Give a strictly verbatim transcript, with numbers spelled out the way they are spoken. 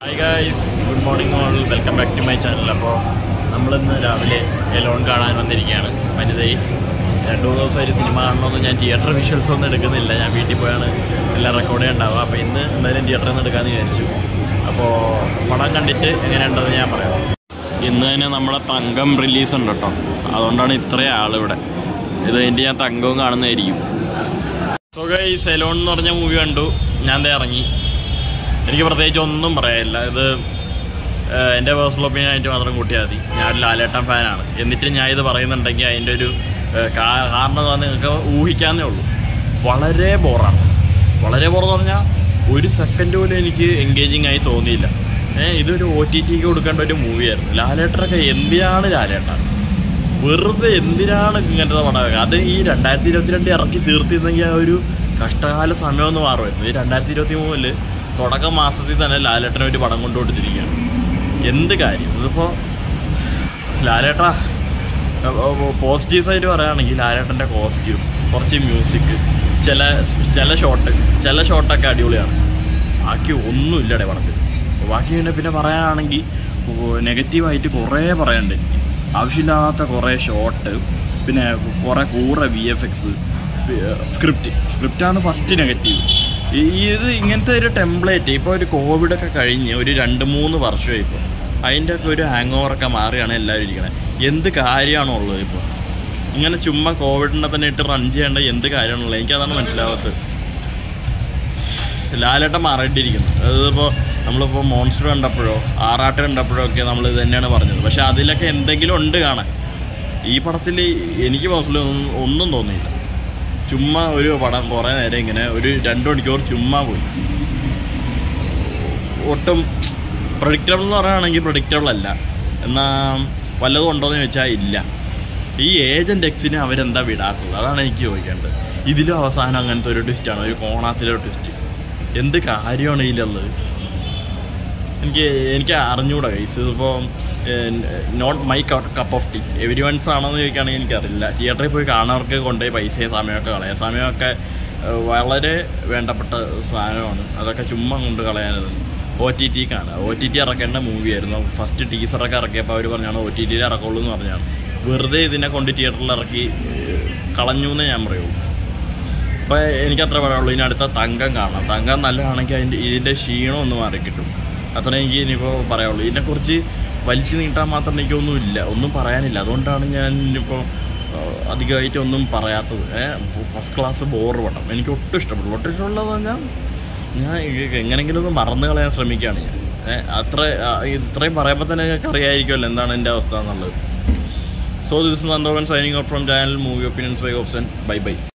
Hi guys, good morning all. Welcome back to my channel. അപ്പോൾ നമ്മളിന്ന് രാവിലെ Elon കാണാൻ വന്നിരിക്കുകയാണ്. വനിതയിൽ രണ്ടു മൂന്ന് ദിവസം ഒരു സിനിമ കാണണമെന്ന് ഞാൻ തിയേറ്റർ വിഷ്വൽസ് ഒന്നും എടുക്കുന്നില്ല. ഞാൻ വീട്ടിൽ പോയാണ് എല്ലാം റെക്കോർഡ് ചെയ്യാനുണ്ടാവുക. അപ്പോൾ ഇന്ന് എന്തായാലും തിയേറ്ററിൽ നിന്ന് എടുക്കാമെന്ന് വിചാരിച്ചു. അപ്പോൾ പടം കണ്ടിട്ട് എങ്ങനെയുണ്ടെന്ന് ഞാൻ പറയാം. ഇന്ന് തന്നെ നമ്മുടെ തങ്കം റിലീസ് ഉണ്ട് കേട്ടോ. അതുകൊണ്ടാണ് ഇത്രയും ആളിവിടെ. ഇത് കഴിഞ്ഞിട്ട് ഞാൻ തങ്കവും കാണുന്നതായിരിക്കും. സോ ഗൈസ്, എലോൺ എന്ന് പറഞ്ഞ മൂവി കണ്ടു. ഞാൻ ദേ ഇറങ്ങി. എനിക്ക് പ്രത്യേകിച്ച് ഒന്നും പറയാനില്ല. ഇത് എൻ്റെ പേഴ്സണൽ ഒപ്പീനിയൻ ആയിട്ട് മാത്രം കൂട്ടിയാൽ മതി. ഞാനൊരു ലാലേട്ടൻ ഫാനാണ്. എന്നിട്ട് ഞാൻ ഇത് പറയുന്നുണ്ടെങ്കിൽ അതിൻ്റെ ഒരു കാരണം നിങ്ങൾക്ക് ഊഹിക്കാന്നേ ഉള്ളൂ. വളരെ ബോറാണ്. വളരെ ബോറെന്ന് പറഞ്ഞാൽ ഒരു സെക്കൻഡ് പോലും എനിക്ക് എൻഗേജിങ് ആയി തോന്നിയില്ല. ഏഹ് ഇതൊരു ഒ ടി ടിക്ക് കൊടുക്കേണ്ട ഒരു മൂവിയായിരുന്നു. ലാലേട്ടനൊക്കെ എന്തിനാണ് ലാലേട്ടൻ വെറുതെ എന്തിനാണ് ഇങ്ങനത്തെ പടമൊക്കെ? അത് ഈ രണ്ടായിരത്തി ഇരുപത്തിരണ്ട് ഇറക്കി തീർത്തിരുന്നെങ്കിൽ ആ ഒരു കഷ്ടകാല സമയമൊന്ന് മാറുമായിരുന്നു. ഈ രണ്ടായിരത്തി ഇരുപത്തി മൂന്നില് തുടക്കം മാസത്തിൽ തന്നെ ലാലേട്ടനെ ഒരു പടം കൊണ്ടുകൊടുത്തിരിക്കുകയാണ്. എന്ത് കാര്യം ഇതിപ്പോൾ ലാലേട്ട പോസിറ്റീവ് സൈഡ് പറയുകയാണെങ്കിൽ ലാലേട്ടൻ്റെ കോസ്റ്റ്യൂം, കുറച്ച് മ്യൂസിക്, ചില ചില ഷോട്ട് ചില ഷോട്ടൊക്കെ അടിപൊളിയാണ്. ബാക്കി ഒന്നുമില്ലടെ പടത്തിൽ. ബാക്കി പിന്നെ പിന്നെ പറയാനാണെങ്കിൽ നെഗറ്റീവായിട്ട് കുറേ പറയാനുണ്ട്. ആവശ്യമില്ലാത്ത കുറേ ഷോട്ട്, പിന്നെ കുറേ കൂറെ വി എഫ് എക്സ്, സ്ക്രിപ്റ്റ് സ്ക്രിപ്റ്റാണ് ഫസ്റ്റ് നെഗറ്റീവ്. ഇത് ഇങ്ങനത്തെ ഒരു ടെംപ്ലേറ്റ് ഇപ്പോൾ ഒരു കോവിഡൊക്കെ കഴിഞ്ഞ് ഒരു രണ്ട് മൂന്ന് വർഷമായി ഇപ്പോൾ അതിൻ്റെ ഒക്കെ ഒരു ഹാങ് ഓവറൊക്കെ മാറിയാണ് എല്ലാവരും ഇരിക്കണത്. എന്ത് കാര്യമാണോ ഉള്ളത് ഇപ്പോൾ? ഇങ്ങനെ ചുമ്മാ കോവിഡിനെ തന്നെ ഇട്ട് റൺ ചെയ്യേണ്ട എന്ത് കാര്യമാണുള്ളത്? എനിക്കതാണ് മനസ്സിലാവാത്തത്. ലാലേട്ടൻ മാറിയിട്ടിരിക്കുന്നു. അതിപ്പോൾ നമ്മളിപ്പോൾ മോൺസ്റ്റർ കണ്ടപ്പോഴോ ആറാട്ട് കണ്ടപ്പോഴോ ഒക്കെ നമ്മൾ ഇത് തന്നെയാണ് പറഞ്ഞത്. പക്ഷെ അതിലൊക്കെ എന്തെങ്കിലും ഉണ്ട് കാണാൻ. ഈ പടത്തിൽ എനിക്ക് പേഴ്സണലി ഒന്നും ഒന്നും തോന്നിയില്ല. ചുമ്മാ ഒരു പടം കുറേ നേരം ഇങ്ങനെ ഒരു രണ്ട് മണിക്കൂർ ചുമ്മാ പോയി. ഒട്ടും പ്രഡിക്റ്റബിൾ എന്ന് പറയുകയാണെങ്കിൽ പ്രഡിക്റ്റബിൾ അല്ല. എന്നാൽ വല്ലതും ഉണ്ടോയെന്ന് ചോദിച്ചാൽ ഇല്ല. ഈ ഏജൻറ് എക്സിനെ അവരെന്താ വിടാത്തത്? അതാണ് എനിക്ക് ചോദിക്കേണ്ടത്. ഇതിലും അവസാനം അങ്ങനത്തെ ഒരു ട്വിസ്റ്റാണ്, ഒരു കോണാത്തിലൊരു ട്വിസ്റ്റ്. എന്ത് കാര്യമാണ് ഇതിലുള്ളത്? എനിക്ക് എനിക്ക് അറിഞ്ഞുകൂടാ ഗൈസ്. ഇതിപ്പോൾ not my cup of tea. Everyone's ആണെന്ന് ചോദിക്കുകയാണെങ്കിൽ എനിക്കറിയില്ല. തിയേറ്ററിൽ പോയി കാണുന്നവർക്ക് കൊണ്ടുപോയി പൈസയും സമയമൊക്കെ കളയാം. സമയമൊക്കെ വളരെ വേണ്ടപ്പെട്ട സാധനമാണ്. അതൊക്കെ ചുമ്മാ കൊണ്ട് കളയാനത്. ഒ ടി ടിക്കാണ്. ഒ ടി ടി ഇറക്കേണ്ട മൂവിയായിരുന്നു. ഫസ്റ്റ് ടീസറൊക്കെ ഇറക്കിയപ്പോൾ അവർ പറഞ്ഞാണ് ഒ ടി ടിയിൽ ഇറക്കുള്ളൂ എന്ന് പറഞ്ഞാണ്. വെറുതെ ഇതിനെ കൊണ്ട് തിയേറ്ററിൽ ഇറക്കി കളഞ്ഞു എന്നേ ഞാൻ പറയുള്ളൂ. അപ്പോൾ എനിക്കത്ര പറയുള്ളൂ. ഇനി അടുത്ത തങ്കം കാണാം. തങ്കം നല്ലതാണെങ്കിൽ അതിൻ്റെ ഇതിൻ്റെ ക്ഷീണം ഒന്ന് മാറി കിട്ടും. അത്ര എനിക്ക് ഇനിയിപ്പോൾ പറയുള്ളൂ. ഇതിനെക്കുറിച്ച് വലിച്ചു നീട്ടാൻ മാത്രം എനിക്കൊന്നുമില്ല, ഒന്നും പറയാനില്ല. അതുകൊണ്ടാണ് ഞാൻ ഇനിയിപ്പോൾ അധികമായിട്ട് ഒന്നും പറയാത്തത്. ഫസ്റ്റ് ക്ലാസ് ബോർ പടം എനിക്ക് ഒട്ടും ഇഷ്ടപ്പെട്ടു. ഒട്ടും ഇഷ്ടമുള്ളതെന്ന് പറഞ്ഞാൽ ഞാൻ എങ്ങനെയെങ്കിലും ഒന്ന് മറന്നു കളയാൻ ശ്രമിക്കുകയാണ് ഞാൻ. അത്ര ഇത്രയും പറയുമ്പോൾ തന്നെ ഞങ്ങൾക്ക് അറിയാമായിരിക്കുമല്ലോ എന്താണ് എൻ്റെ അവസ്ഥ എന്നുള്ളത്. സോ ദിസ് ഇസ് നന്ദോവൻ signing out from channel movie opinions by ഗോപ്സൺ. Bye by.